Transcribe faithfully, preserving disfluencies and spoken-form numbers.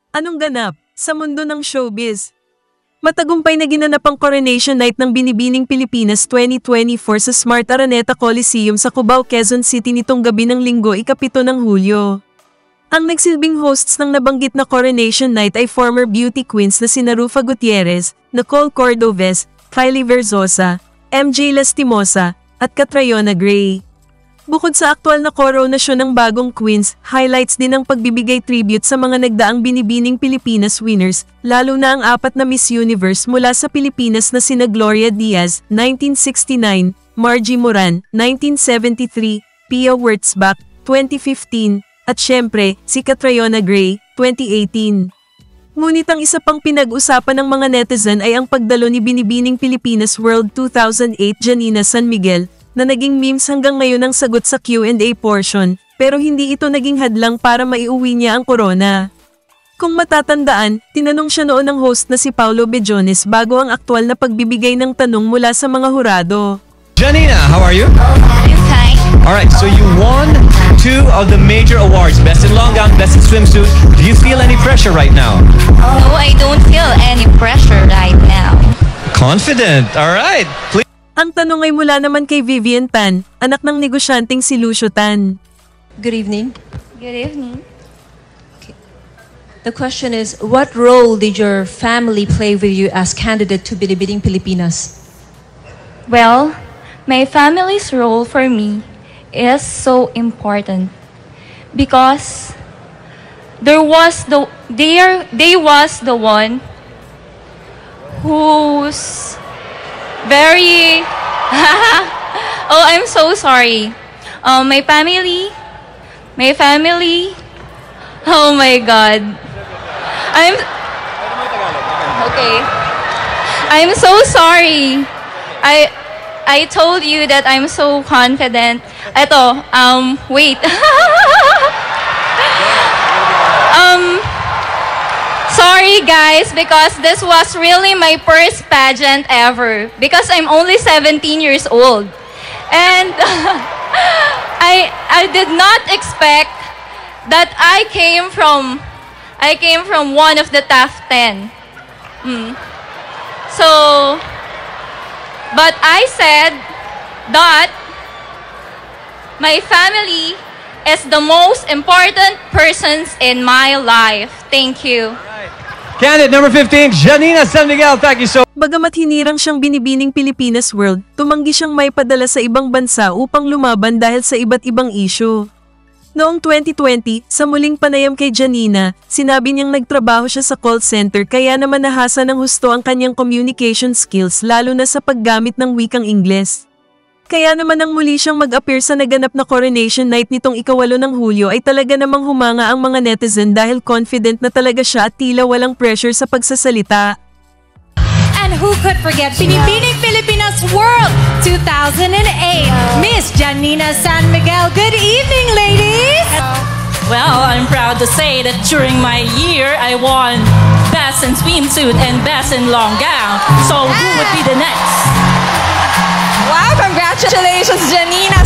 Anong ganap sa mundo ng showbiz? Matagumpay na ginanap ang Coronation Night ng Binibining Pilipinas twenty twenty-four sa Smart Araneta Coliseum sa Cubao, Quezon City nitong gabi ng Linggo, ikapito ng Hulyo. Ang nagsilbing hosts ng nabanggit na Coronation Night ay former beauty queens na sina Rufa Gutierrez, Nicole Cordovez, Kylie Verzosa, M J Lastimosa, at Catriona Gray. Bukod sa aktual na koronasyon ng bagong queens, highlights din ang pagbibigay tribute sa mga nagdaang Binibining Pilipinas winners, lalo na ang apat na Miss Universe mula sa Pilipinas na sina Gloria Diaz, nineteen sixty-nine, Margie Moran, nineteen seventy-three, Pia Wurtzbach, twenty fifteen, at syempre, si Catriona Gray, twenty eighteen. Ngunit ang isa pang pinag-usapan ng mga netizen ay ang pagdalo ni Binibining Pilipinas World two thousand eight Janina San Miguel, na naging memes hanggang ngayon ang sagot sa Q and A portion, pero hindi ito naging hadlang para maiuwi niya ang corona. Kung matatandaan, tinanong siya noon ng host na si Paulo Bejones bago ang aktwal na pagbibigay ng tanong mula sa mga hurado. Janina, how are you? I'm fine. Alright, so you won two of the major awards, Best in Long Gown, Best in Swimsuit. Do you feel any pressure right now? No, I don't feel any pressure right now. Confident, alright. Please. Ang tanong ay mula naman kay Vivian Tan, anak ng negosyanteng si Lucio Tan. Good evening. Good evening. Okay. The question is, what role did your family play with you as candidate to Binibining Pilipinas? Well, my family's role for me is so important because there was the there they was the one who's very oh, I'm so sorry. Um, my family, my family. Oh my God. I'm okay. I'm so sorry. I I told you that I'm so confident. Eto, um, wait. um. Sorry guys, because this was really my first pageant ever. Because I'm only seventeen years old. And I I did not expect that I came from I came from one of the top ten. Mm. So, but I said that my family is the most important persons in my life. Thank you. Candidate number fifteen, Janina San Miguel. Thank you so much. Bagamat hinirang siyang Binibining Pilipinas World, tumanggi siyang may padala sa ibang bansa upang lumaban dahil sa iba't ibang issue. Noong twenty twenty, sa muling panayam kay Janina, sinabi niyang nagtrabaho siya sa call center kaya naman nahasa ng husto ang kanyang communication skills lalo na sa paggamit ng wikang Ingles. Kaya naman nang muli siyang mag-appear sa naganap na Coronation Night nitong ikawalo ng Hulyo ay talaga namang humanga ang mga netizen dahil confident na talaga siya at tila walang pressure sa pagsasalita. And who could forget Binibining Pilipinas World two thousand eight, Miss Janina San Miguel. Good evening, ladies! Well, I'm proud to say that during my year, I won Best in Swimsuit and Best in Long Gown. So who would be the next? Wow, congratulations, Janina!